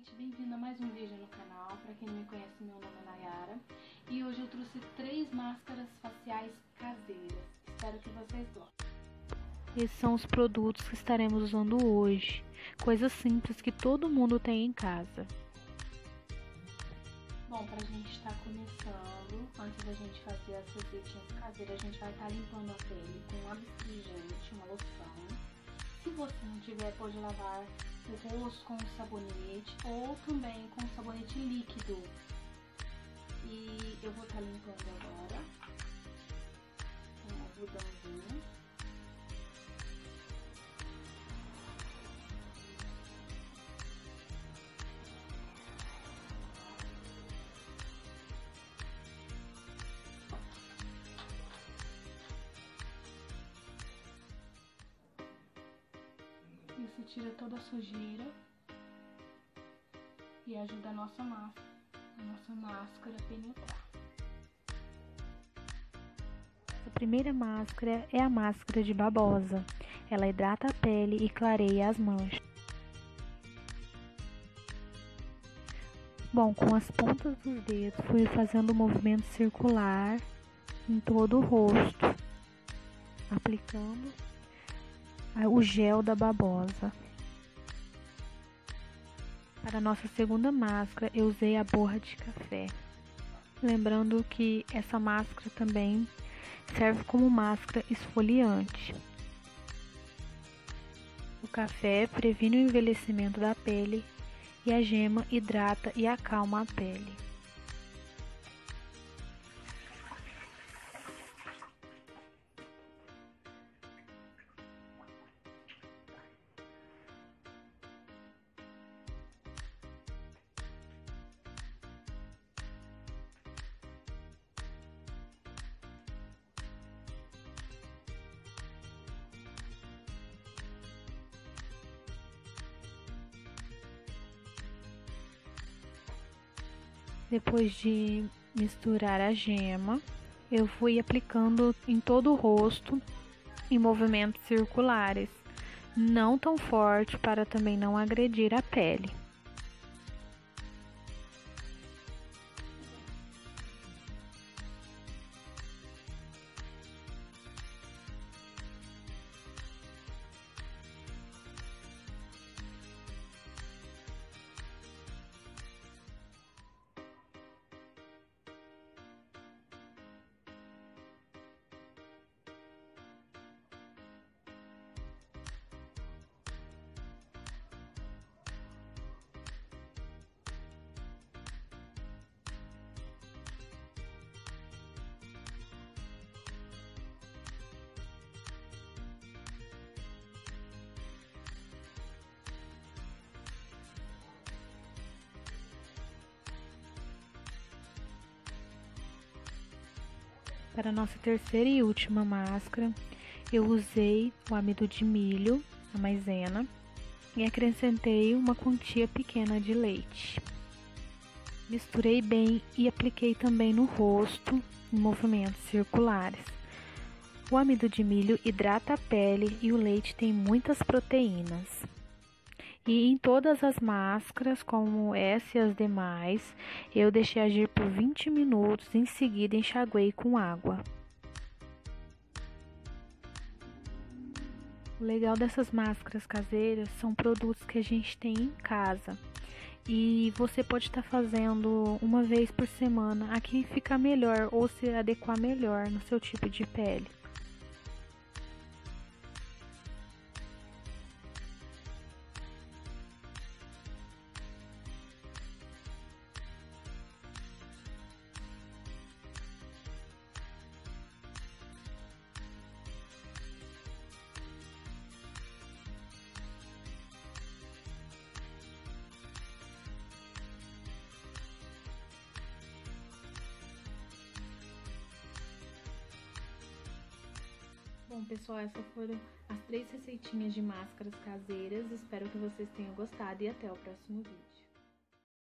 gente, bem-vindo a mais um vídeo no canal. Para quem não me conhece, meu nome é Nayara e hoje eu trouxe 3 máscaras faciais caseiras. Espero que vocês gostem. Esses são os produtos que estaremos usando hoje, coisas simples que todo mundo tem em casa. Bom, pra gente estar começando, antes da gente fazer as receitinhas caseiras, a gente vai estar limpando a pele com um astringente, uma loção. Se você não tiver, pode lavar o rosto com sabonete ou também com sabonete líquido. E eu vou estar limpando agora com um algodãozinho. Isso tira toda a sujeira e ajuda a nossa máscara a penetrar. A primeira máscara é a máscara de babosa. Ela hidrata a pele e clareia as manchas. Bom, com as pontas dos dedos fui fazendo um movimento circular em todo o rosto, aplicando o gel da babosa. Para a nossa segunda máscara, eu usei a borra de café. Lembrando que essa máscara também serve como máscara esfoliante. O café previne o envelhecimento da pele e a gema hidrata e acalma a pele. Depois de misturar a gema, eu fui aplicando em todo o rosto em movimentos circulares, não tão forte para também não agredir a pele. Para a nossa terceira e última máscara, eu usei o amido de milho, a maisena, e acrescentei uma quantia pequena de leite. Misturei bem e apliquei também no rosto em movimentos circulares. O amido de milho hidrata a pele e o leite tem muitas proteínas. E em todas as máscaras, como essa e as demais, eu deixei agir por 20 minutos, em seguida enxaguei com água. O legal dessas máscaras caseiras são produtos que a gente tem em casa. E você pode estar fazendo uma vez por semana, aqui fica melhor ou se adequar melhor no seu tipo de pele. Bom, pessoal, essas foram as 3 receitinhas de máscaras caseiras. Espero que vocês tenham gostado e até o próximo vídeo.